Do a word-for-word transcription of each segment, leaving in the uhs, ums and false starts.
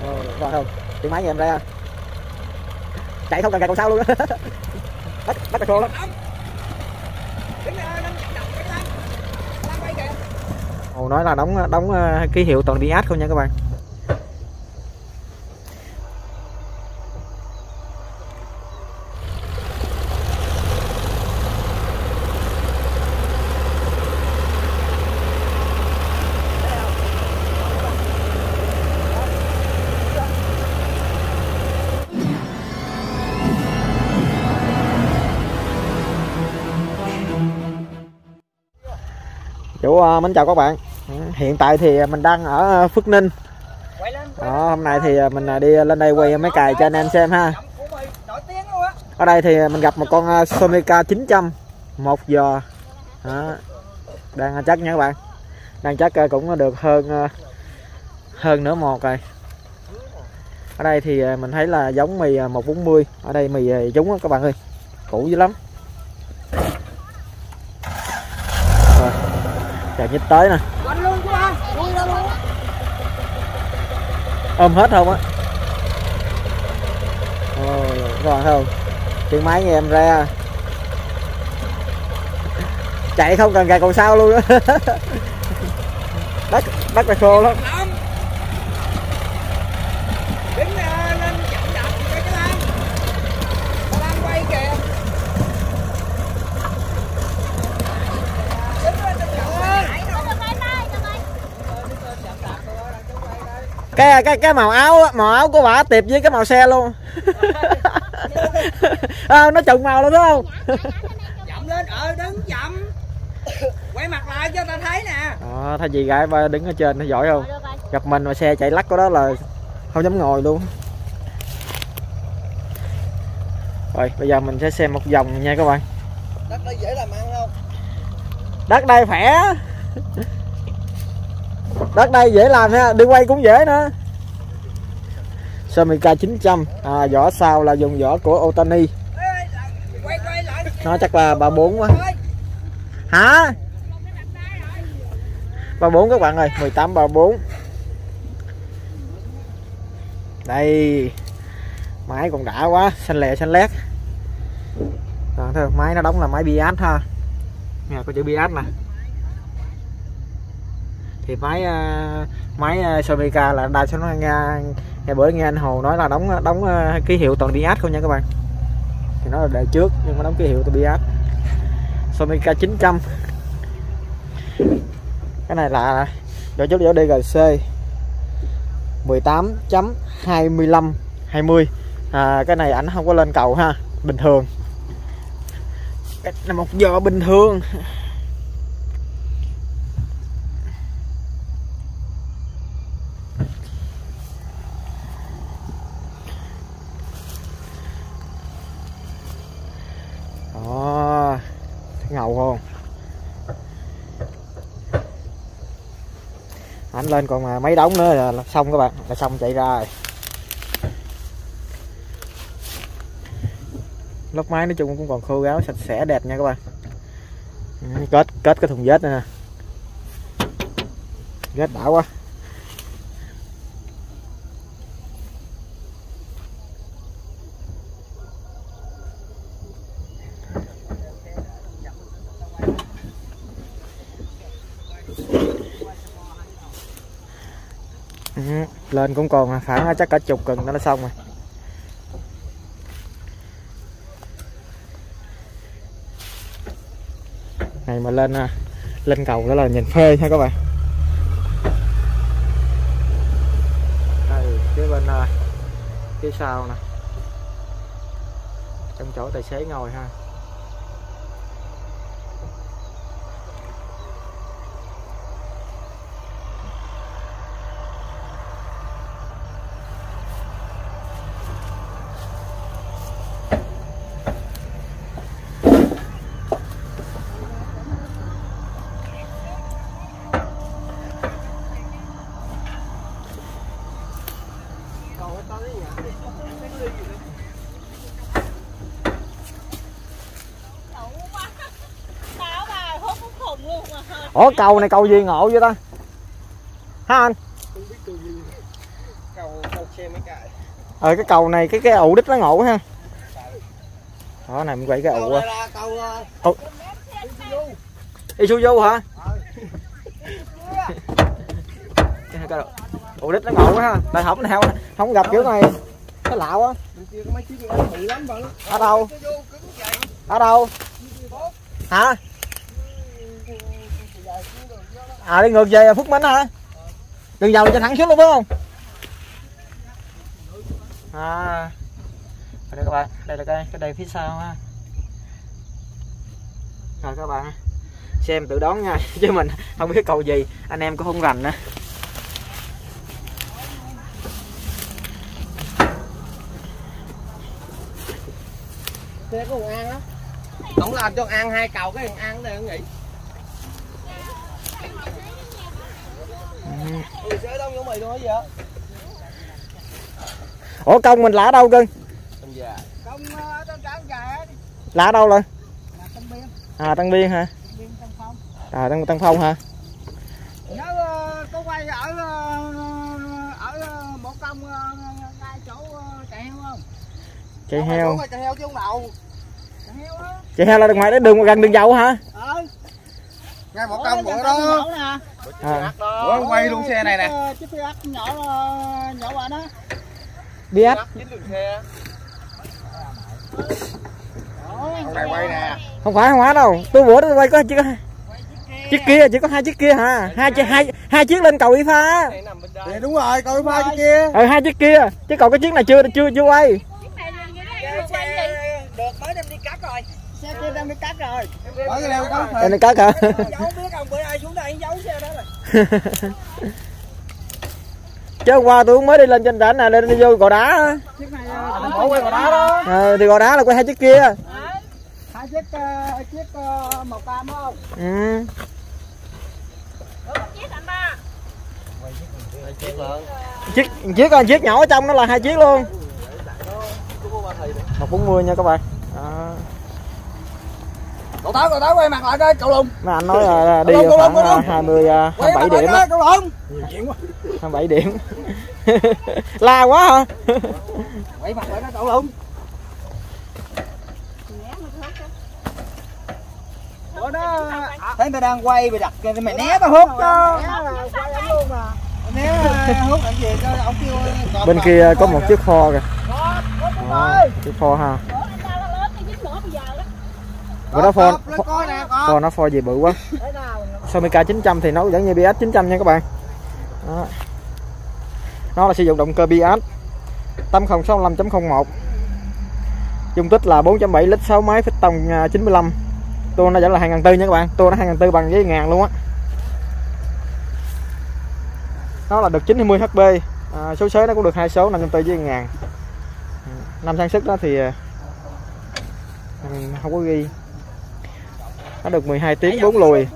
Rồi không, tiếng máy nhà em ra chạy không cần kẹt còn sao luôn á. bắt bắt cái khô lắm. Ồ, nói là đóng đóng ký hiệu toàn đi át không nha các bạn. Chủ uh, mến chào các bạn. Hiện tại thì mình đang ở Phước Ninh. Đó, hôm nay thì mình đi lên đây quay mấy cài cho anh em xem ha. Ở đây thì mình gặp một con Somica chín trăm một giò. Đó, đang chắc nha các bạn. Đang chắc cũng được hơn hơn nửa một rồi. Ở đây thì mình thấy là giống mì một bốn mươi. Ở đây mì giống đó các bạn ơi, cũ dữ lắm. Chạy nhích tới nè, ôm hết không á. Ôi, các bạn thấy không, tiếng máy nhà em ra chạy không cần kẹt còn sao luôn á. đất đất là khô lắm. cái cái cái màu áo màu áo của bà tiệp với cái màu xe luôn. À, nó trùng màu luôn đúng không? Chậm lên, ờ đứng chậm, quay mặt lại cho ta thấy nè. Ờ, thay vì gái ba đứng ở trên nó giỏi không? Gặp mình mà xe chạy lắc của đó là không dám ngồi luôn. Rồi bây giờ mình sẽ xem một vòng nha các bạn. Đất đây dễ làm ăn không? Đất đây khỏe. Đất đây dễ làm ha, đi quay cũng dễ nữa. Somica chín trăm, à, vỏ sau là dùng vỏ của Otani. Nó chắc là ba bốn quá. Hả? ba bốn các bạn ơi, mười tám ba bốn. Đây. Máy còn đã quá, xanh lè xanh lét. Rồi thôi, máy nó đóng là máy Biat ha. Nè, có chữ Biat nè. Thì máy máy Somica là đa số nó nghe, nghe bữa nghe anh Hồ nói là đóng đóng ký hiệu toàn Biat không nha các bạn. Thì nó là đời trước nhưng mà đóng ký hiệu toàn Biat. Somica chín trăm. Cái này là vỏ chút vỏ đê giê xê mười tám chấm hai mươi lăm hai mươi. À, cái này ảnh không có lên cầu ha, bình thường. Cái là một vỏ bình thường. Đó, ngầu không? Anh lên còn mấy đống nữa là xong các bạn, là xong chạy ra rồi. Lốp máy nói chung cũng còn khô ráo sạch sẽ đẹp nha các bạn. Kết kết cái thùng vết này nè, vết đã quá. Ừ, lên cũng còn khoảng chắc cả chục cần nó đã xong rồi. Này mà lên lên cầu đó là nhìn phê ha các bạn. Đây phía bên phía sau nè, trong chỗ tài xế ngồi ha. Ủa cầu này cầu gì ngộ vậy ta? Hả anh? Cầu, cầu Ờ cái cầu này cái cái ụ đít nó ngộ ha. Đó này mình quay cái ụ. Cầu Isuzu hả? Ụ đít nó ngộ ha. Tại không nào không gặp kiểu này. Cái lạ quá. Ở đâu? Ở đâu? Hả? À đi ngược về Phước Minh hả? Đường dầu cho thẳng xuống luôn phải không? À đây các bạn, đây là cái cái đây phía sau ha. Rồi các bạn xem tự đón nha, chứ mình không biết cầu gì, anh em cũng không rành nữa. Xe có ăn á. Không làm cho ăn hai cầu cái ăn này không nghỉ. Ừ. Xe đông giống mày luôn gì vậy? Ủa công mình là ở đâu cưng? Công ở trên Trảng Già. Là ở đâu rồi? Là Tân Biên. À Tân Biên hả? Tân Biên Tân Phong. À Tân Tân Phong hả? Nhớ có quay ở ở một công ngay chỗ chạy heo không? Chạy heo. Chạy heo chứ không đậu. Chạy heo á. Chạy heo là đường ngoài đó, đường gần đường dầu hả? Ờ. Ngay một công bữa đó. À. Bữa quay luôn xe này nè. Chiếc Fiat nhỏ nhỏ bạn đó. Biết. Này quay nè. Không phải không phải đâu. Tôi bữa tôi quay có chiếc chiếc kia, chỉ có hai chiếc kia hả? Hai chiếc hai hai chiếc lên cầu Y Pha. Dạ đúng rồi, cầu Y Pha chiếc kia. Ừ hai chiếc kia, chứ còn cái chiếc này chưa chưa chưa quay. Được mới đem đi cắt rồi. Xe kia đem đi cắt rồi. Mới cái leo có. Đem đi cắt hả? Không biết ông bữa ai xuống đây giấu xe đó rồi. Chứ hôm qua tôi mới đi lên trên đỉnh này, lên đi vô gò đá. Chiếc này không quay gò đá đó. Ờ thì gò đá là quay hai chiếc kia. Hai chiếc chiếc màu cam không? Ừ. Chiếc chiếc con chiếc nhỏ ở trong nó là hai chiếc luôn. một bốn mươi nha các bạn. Đó. Cậu Táo, cậu Táo quay mặt lại coi, cậu Lùng. Mấy anh nói là đi khoảng hai mươi hai mươi bảy điểm á. Cậu Lùng. hai mươi bảy điểm. La quá hả? Quay mặt lại đó cậu Lùng. Ủa đó, thấy tao đang quay mày đặt mày né tao hút cho. Quay ổng luôn mà. Né hút làm gì cho ổng kêu. Bên kia có một chiếc kho kìa. À, chiếc kho ha. Bữa đó Ford, Ford nó Ford gì bự quá. Somica chín trăm thì nó vẫn như bê ét chín trăm nha các bạn. Đó. Nó là sử dụng động cơ bê ét tám không sáu lăm chấm không một. Dung tích là bốn chấm bảy lít, sáu máy, phích tông chín mươi lăm. Tua nó vẫn là hai nghìn tư trăm nha các bạn. Tua nó hai nghìn tư trăm bằng với ngàn luôn á. Nó là được chín mươi hát pê. À, số xế nó cũng được hai số năm trăm tư với ngàn. Năm sản xuất đó thì không có ghi. Nó được mười hai tiếng bốn lùi.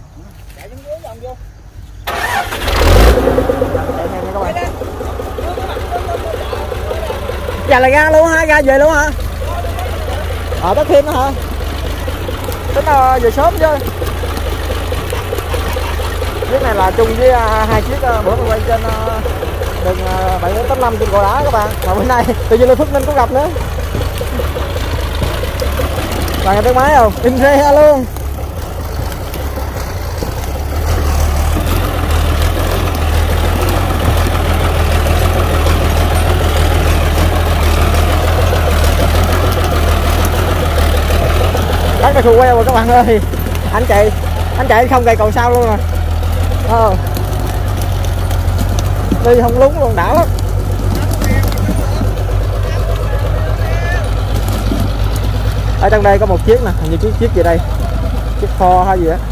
Dạ là ra luôn hả? Ra về luôn hả? Ờ tất thêm nữa hả? Tính là về sớm chứ. Chiếc này là chung với hai chiếc bữa mình quay trên đường bảy tám năm trên gò đá các bạn. Mà bữa nay tự nhiên lên Phước Ninh có gặp nữa. Bạn nghe tiếng máy không? Im re luôn. Bắt cái xù queo rồi các bạn ơi. Anh chạy, anh chạy không cây cầu sau luôn rồi. Ờ. Đi không lúng luôn, đã lắm. Ở trong đây có một chiếc nè, hình như chiếc chiếc gì đây, chiếc Ford hay gì á.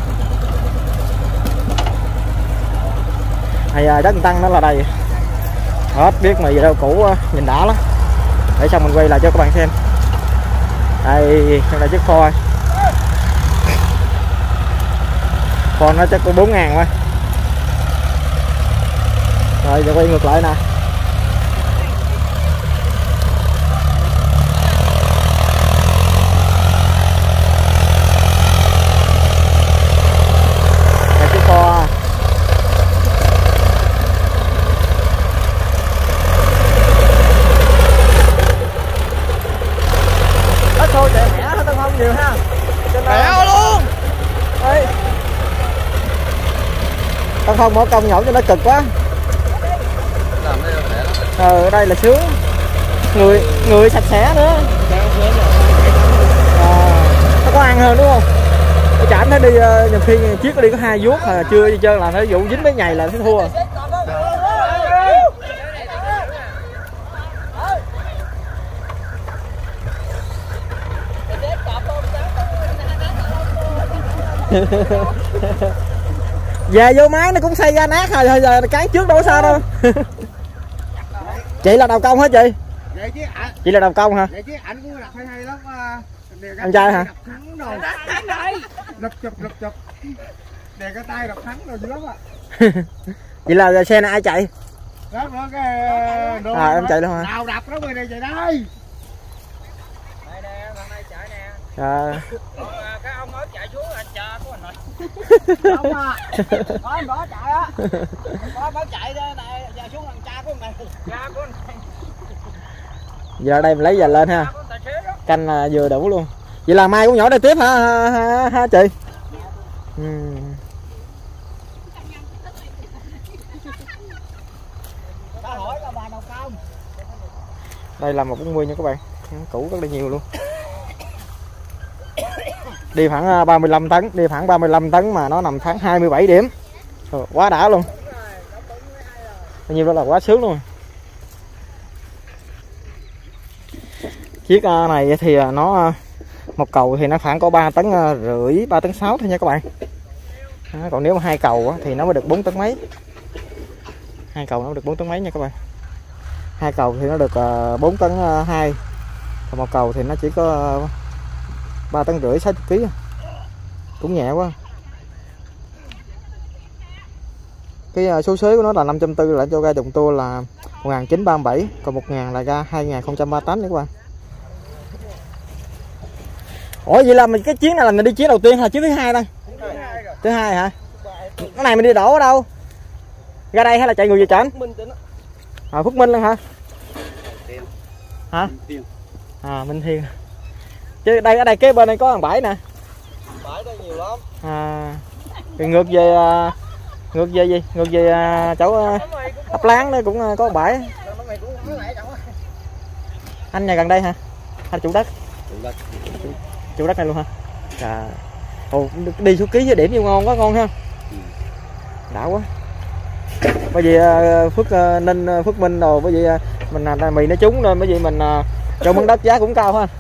Hay à, đất tăng nó là đây. Hết biết mà gì đâu, cũ nhìn đã lắm. Để xong mình quay lại cho các bạn xem. Đây, trong đây chiếc Ford. Ford nó chắc có bốn ngàn thôi. Rồi giờ quay ngược lại nè. không bỏ công nhổ cho nó cực quá. Ờ, ở đây là sướng, người người sạch sẽ nữa. À, nó có ăn hơn đúng không? Cái chảnh nó đi nhiều khi chiếc nó đi có hai vuốt là chưa đi chơi là nó vụ dính mấy ngày là nó thua. Về vô máy nó cũng xây ra nát rồi, thôi giờ cái trước đâu có sao đâu. Chị là đầu công hả chị? Vậy chứ ảnh. Chị là đầu công hả? Vậy chứ ảnh cũng đập hay hay lắm. Anh trai hả? Đập chụp đập chụp. Đè cái tay đập thắng rồi dữ lắm ạ. Vậy là xe này ai chạy? Đó đó cái đồ. À em chạy luôn hả? Nào đập nó người này chạy đây. Đây nè, thằng này chạy nè. À. Còn cái ông mới chạy xuống là cha của mình rồi. Không à. Có anh đó chạy á. Có mới chạy đây này, chạy xuống thằng cha của mình. Cha của mình. Giờ đây mình lấy giờ lên ha. Canh là vừa đủ luôn. Vậy là mai cũng nhỏ đây tiếp hả ha, ha, ha chị? Ừ. Đây là một bốn mươi nha các bạn. Cũ rất là nhiều luôn. Đi khoảng ba mươi lăm tấn, đi khoảng ba mươi lăm tấn mà nó nằm khoảng hai mươi bảy điểm. Rồi, quá đã luôn. Bao nhiêu đó là quá sướng luôn. Chiếc này thì nó một cầu thì nó khoảng có ba tấn rưỡi, ba tấn sáu thôi nha các bạn. Đó, còn nếu mà hai cầu thì nó mới được bốn tấn mấy. Hai cầu nó được bốn tấn mấy nha các bạn. Hai cầu thì nó được bốn tấn hai. Còn một cầu thì nó chỉ có ba tấn rưỡi, sáu mươi ký. Cũng nhẹ quá. Cái số xế của nó là năm trăm tư mươi, lại cho ga đồng tua là một nghìn chín trăm ba mươi bảy, còn một nghìn là ga hai nghìn không trăm ba mươi tám nha các bạn. Ủa vậy là mình cái chuyến này là mình đi chuyến đầu tiên hay chuyến thứ hai đây? Thứ hai hả? Cái này mình đi đổ ở đâu? Ra đây hay là chạy người về trển? À, Phúc Minh luôn hả? Hả? À, Minh Thiên. Chứ đây ở đây kế bên đây có thằng bãi nè. Bãi đây nhiều lắm. À, rồi ngược về ngược về gì? Ngược về chỗ ấp Láng nó cũng có bãi. Anh nhà gần đây hả? Anh chủ đất. Chủ đất. Chủ đất này luôn hả? À. Ồ, đi số ký với điểm nhiều ngon quá, ngon ha. Ừ. Đã quá. Bởi vì Phước Ninh, Phước Minh rồi, bởi vì mình là mì nó trúng nên bởi vì mình cho mướn đất giá cũng cao ha.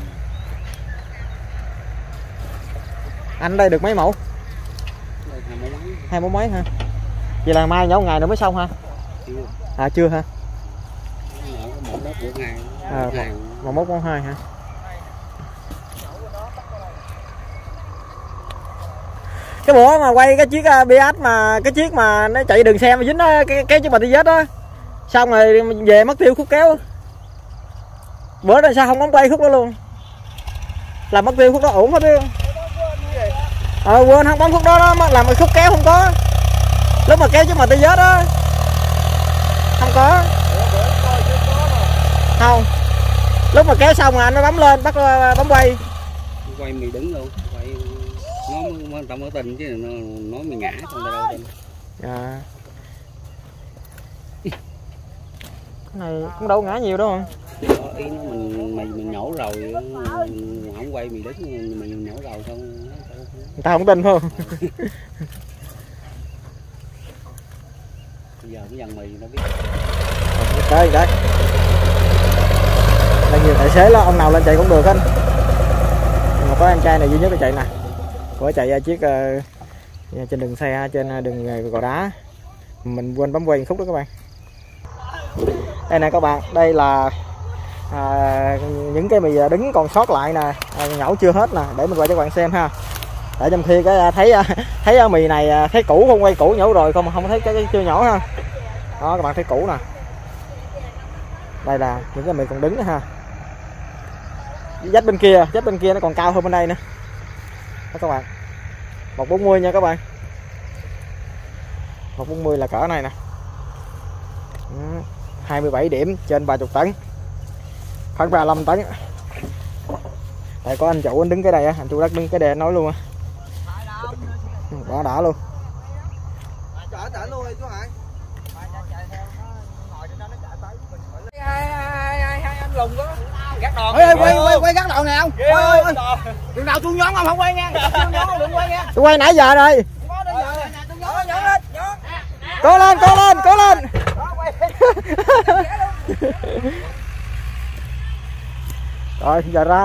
Anh đây được mấy mẫu? Hai mẫu mấy hả? Vậy là mai nhổ ngày nữa mới xong hả? À chưa hả? À, một mốt món hai hả? Cái bữa mà quay cái chiếc bê ét mà cái chiếc mà nó chạy đường xe mà dính đó, cái kéo chiếc bà đi vết đó, xong rồi về mất tiêu khúc kéo. Bữa rồi sao không bấm quay khúc đó luôn, làm mất tiêu khúc đó ổn hết đi. Ờ quên không bấm khúc đó đó, làm cái khúc kéo không có, lúc mà kéo chiếc bà đi vết đó không có. Không, lúc mà kéo xong rồi anh mới bấm lên, bắt bấm quay. Quay mì đứng luôn, quay nó mới tao tình chứ nó nói mày ngã không đâu tin. À. Cái này cũng đâu ngã nhiều đâu không? Đó, ý nó mình mày mình nhổ rồi không quay mì đứng mình nhổ rồi không. Người ta không tin phải không? Bây giờ cái dàn mì nó biết. Tới đấy. Là nhiều tài xế đó, ông nào lên chạy cũng được anh. Nhưng mà có em trai này duy nhất là chạy nè. Có chạy chiếc uh, trên đường xe, trên đường gò đá. Mình quên bấm quay khúc đó các bạn. Đây nè các bạn, đây là à, những cái mì đứng còn sót lại nè, à, nhổ chưa hết nè, để mình quay cho các bạn xem ha. Để trong khi cái thấy thấy mì này thấy cũ không, quay cũ nhổ rồi không không thấy cái, cái chưa nhổ ha. Đó các bạn thấy cũ nè. Đây là những cái mì còn đứng nữa ha. Dách bên kia, dách bên kia nó còn cao hơn bên đây nữa. Đó các bạn. một bốn mươi nha các bạn. một bốn mươi là cỡ này nè. hai mươi bảy điểm trên ba mươi tấn. Khoảng ba mươi lăm tấn. Đây có anh chủ anh đứng cái đây á, anh chủ đất đứng cái đây nói luôn á. Quá đã luôn. rùng đó. Gác đòn. Ê, quay quay quay gác đòn này không? Ôi, Đừng nào tôi nhón không không quay nha. Tôi nhón đừng quay nha. Tôi quay nãy giờ rồi. Cố lên, cố lên, cố lên. Rồi giờ ra.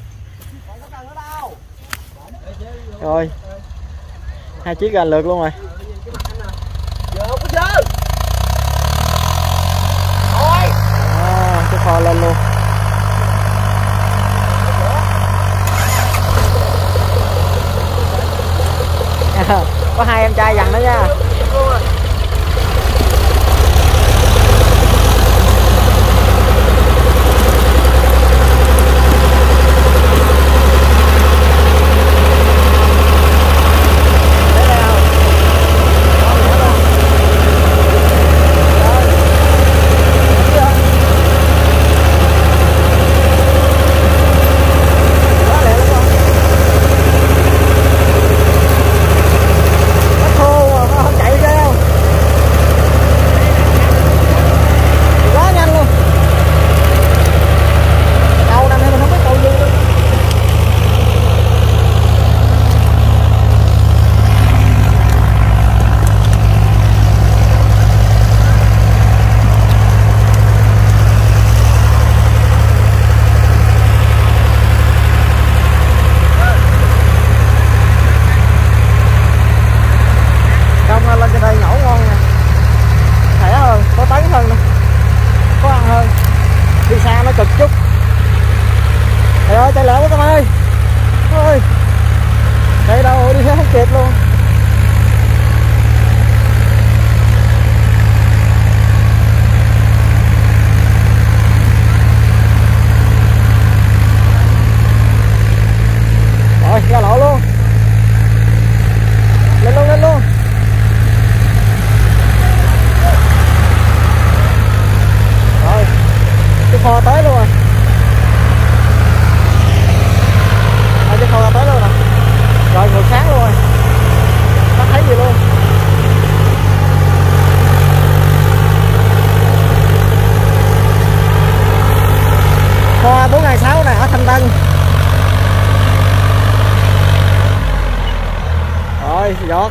Rồi. Hai chiếc gần lượt luôn rồi. Giờ có chơi. Thôi. À, cái kho lên luôn. À, có hai em trai dằn đó nha. Lên trên đây nhổ ngon nha, khỏe hơn, có tấn hơn nữa, có ăn hơn, đi xa nó cực chút. Trời ơi chạy lẹ quá các ơi, ơi chạy đâu đi hết kịp luôn. Rồi ra lộ luôn, lên luôn lên luôn. Rồi cái kho tới luôn rồi. À, cái kho tới luôn nè. Rồi ngược sáng luôn rồi, không thấy gì luôn. Kho bốn ngày sáu này ở Thanh Tân. Rồi giọt.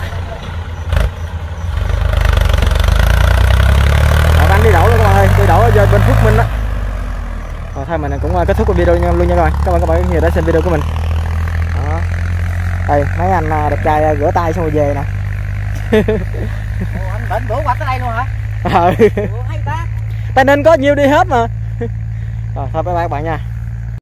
Anh đi đổ luôn các bạn ơi, đi đổ ở bên Phước Minh đó. Rồi thôi mình cũng kết thúc video luôn nha các bạn. Các bạn các bạn nhiều đã xem video của mình. Đó. Đây mấy anh đẹp trai rửa tay xong rồi về nè. Ồ, anh bệnh bữa qua tới đây luôn hả? Ờ. Ủa, hay ta. Tây Ninh có nhiều đi hết mà. Rồi thôi bye bye các bạn nha.